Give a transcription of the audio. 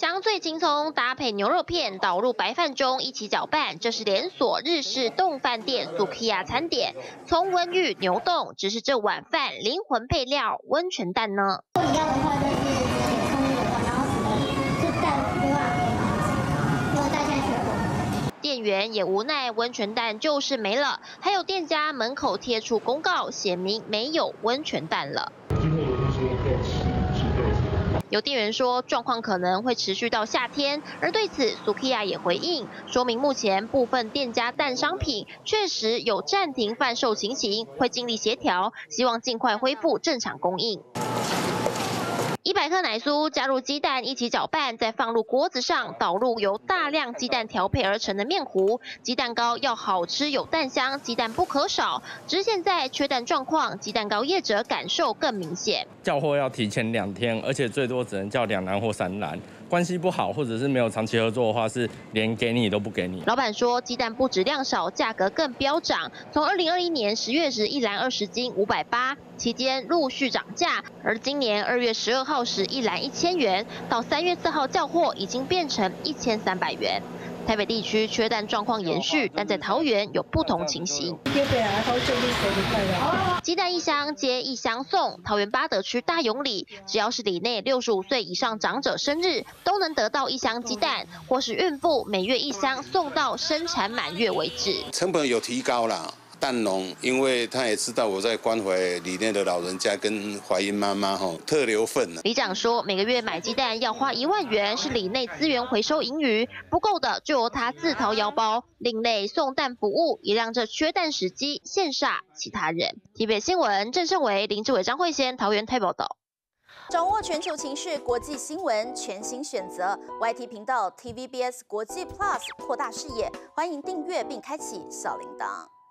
香脆青葱搭配牛肉片倒入白饭中一起搅拌，这是连锁日式冻饭店 Sukiya 餐点。从温玉牛冻，只是这碗饭灵魂配料温泉蛋呢？ 你要的话就是葱油的，然后是蛋没办法，如果带下去了。 店员也无奈，温泉蛋就是没了。还有店家门口贴出公告，写明没有温泉蛋了。有店员说，状况可能会持续到夏天，而对此 Sukiya 也回应，说明目前部分店家蛋商品确实有暂停贩售情形，会尽力协调，希望尽快恢复正常供应。100克奶酥加入鸡蛋一起搅拌，再放入锅子上，倒入由大量鸡蛋调配而成的面糊。鸡蛋糕要好吃有蛋香，鸡蛋不可少。只是现在缺蛋状况，鸡蛋糕业者感受更明显。 叫货要提前2天，而且最多只能叫2篮或3篮。关系不好或者是没有长期合作的话，是连给你都不给你。 老板说，鸡蛋不止量少，价格更飙涨。从2021年10月时，1篮20斤580，期间陆续涨价。而今年2月12号时，1篮1000元，到3月4号叫货，已经变成1300元。台北地区缺蛋状况延续，但在桃园有不同情形。鸡蛋1箱接1箱送，桃园八德区大永里，只要是里内65岁以上长者生日，都能得到1箱鸡蛋，或是孕妇每月1箱，送到生产满月为止。 成本有提高啦。蛋农，因为他也知道我在关怀里面的老人家跟怀孕妈妈特留份。 里长说，每个月买鸡蛋要花1万元，是里内资源回收盈余，不够的就由他自掏腰包。另类送蛋服务，也让这缺蛋时机羡煞其他人。台北新闻郑胜维、林志伟、张慧仙，桃园台报道。 掌握全球情势、国际新闻，全新选择 YT 频道 TVBS 国际 Plus， 扩大视野。欢迎订阅并开启小铃铛。